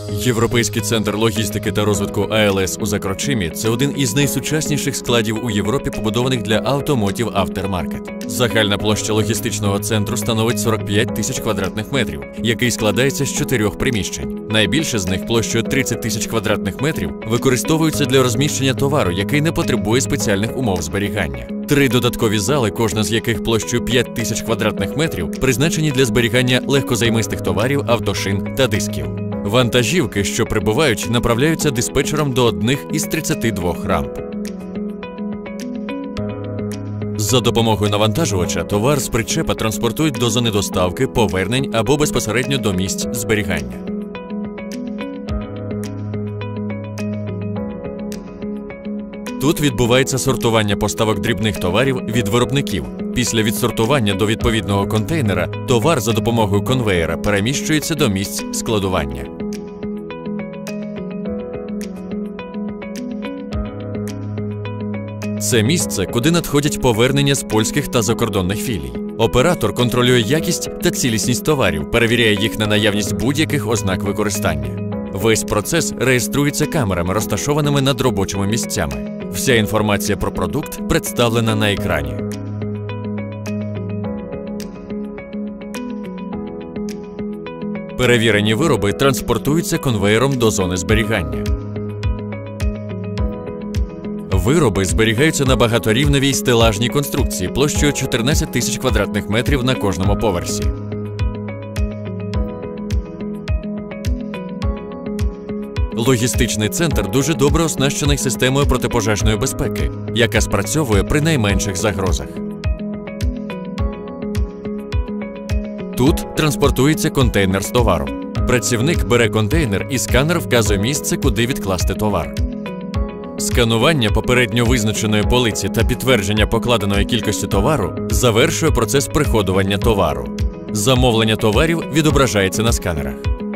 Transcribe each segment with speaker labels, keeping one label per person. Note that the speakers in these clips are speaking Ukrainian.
Speaker 1: Європейський центр логістики та розвитку АЛС у Закрочимі – це один із найсучасніших складів у Європі, побудованих для Automotive Aftermarket. Загальна площа логістичного центру становить 45 тисяч квадратних метрів, який складається з 4 приміщень. Найбільше з них площею 30 тисяч квадратних метрів використовуються для розміщення товару, який не потребує спеціальних умов зберігання. 3 додаткові зали, кожна з яких площею 5 тисяч квадратних метрів, призначені для зберігання легкозаймистих товарів, автошин та дисків. Вантажівки, що прибувають, направляються диспетчером до одних із 32 рамп. За допомогою навантажувача товар з причепа транспортують до зони доставки, повернень або безпосередньо до місць зберігання. Тут відбувається сортування поставок дрібних товарів від виробників. Після відсортування до відповідного контейнера товар за допомогою конвеєра переміщується до місць складування. Це місце, куди надходять повернення з польських та закордонних філій. Оператор контролює якість та цілісність товарів, перевіряє їх на наявність будь-яких ознак використання. Весь процес реєструється камерами, розташованими над робочими місцями. Вся інформація про продукт представлена на екрані. Перевірені вироби транспортуються конвеєром до зони зберігання. Вироби зберігаються на багаторівневій стелажній конструкції площею 14 тисяч квадратних метрів на кожному поверсі. Логістичний центр дуже добре оснащений системою протипожежної безпеки, яка спрацьовує при найменших загрозах. Тут транспортується контейнер з товаром. Працівник бере контейнер і сканер вказує місце, куди відкласти товар. Сканування попередньо визначеної полиці та підтвердження покладеної кількості товару завершує процес приходування товару. Замовлення товарів відображається на сканерах.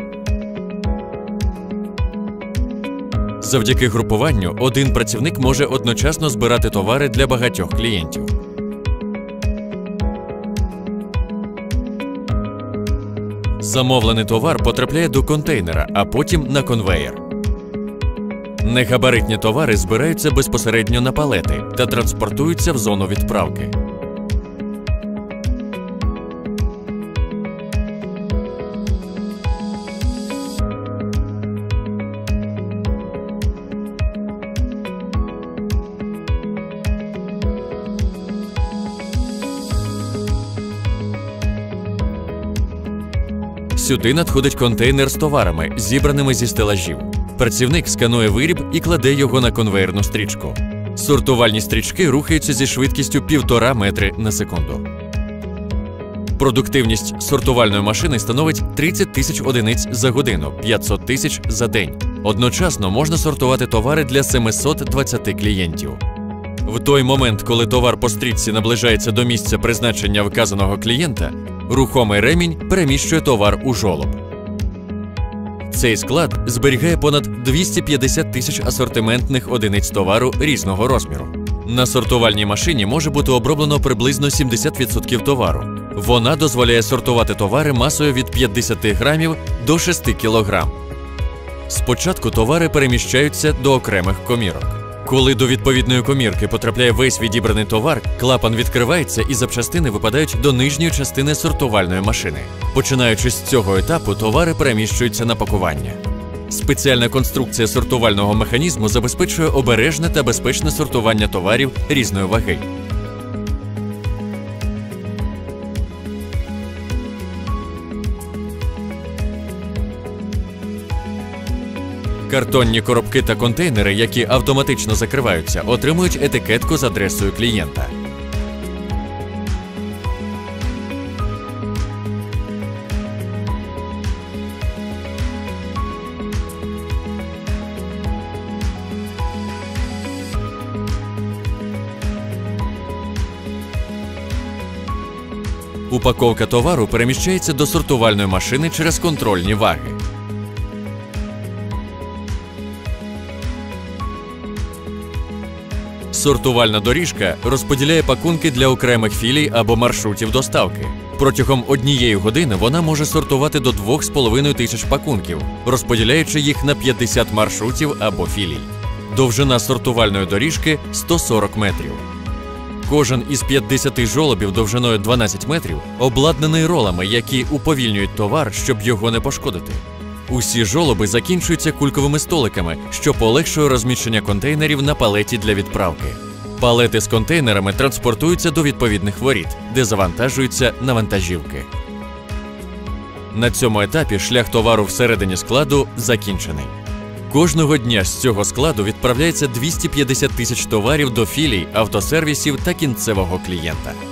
Speaker 1: Завдяки групуванню один працівник може одночасно збирати товари для багатьох клієнтів. Замовлений товар потрапляє до контейнера, а потім на конвеєр. Негабаритні товари збираються безпосередньо на палети та транспортуються в зону відправки. Сюди надходить контейнер з товарами, зібраними зі стелажів. Працівник сканує виріб і кладе його на конвеєрну стрічку. Сортувальні стрічки рухаються зі швидкістю 1,5 метри на секунду. Продуктивність сортувальної машини становить 30 тисяч одиниць за годину, 500 тисяч за день. Одночасно можна сортувати товари для 720 клієнтів. В той момент, коли товар по стрічці наближається до місця призначення вказаного клієнта, рухомий ремінь переміщує товар у жолоб. Цей склад зберігає понад 250 тисяч асортиментних одиниць товару різного розміру. На сортувальній машині може бути оброблено приблизно 70% товару. Вона дозволяє сортувати товари масою від 50 грамів до 6 кілограм. Спочатку товари переміщаються до окремих комірок. Коли до відповідної комірки потрапляє весь відібраний товар, клапан відкривається і запчастини випадають до нижньої частини сортувальної машини. Починаючи з цього етапу, товари переміщуються на пакування. Спеціальна конструкція сортувального механізму забезпечує обережне та безпечне сортування товарів різної ваги. Картонні коробки та контейнери, які автоматично закриваються, отримують етикетку з адресою клієнта. Упаковка товару переміщається до сортувальної машини через контрольні ваги. Сортувальна доріжка розподіляє пакунки для окремих філій або маршрутів доставки. Протягом 1 години вона може сортувати до 2500 пакунків, розподіляючи їх на 50 маршрутів або філій. Довжина сортувальної доріжки – 140 метрів. Кожен із 50 жолобів довжиною 12 метрів обладнаний ролами, які уповільнюють товар, щоб його не пошкодити. Усі жолоби закінчуються кульковими столиками, що полегшує розміщення контейнерів на палеті для відправки. Палети з контейнерами транспортуються до відповідних воріт, де завантажуються на вантажівки. На цьому етапі шлях товару всередині складу закінчений. Кожного дня з цього складу відправляється 250 тисяч товарів до філій, автосервісів та кінцевого клієнта.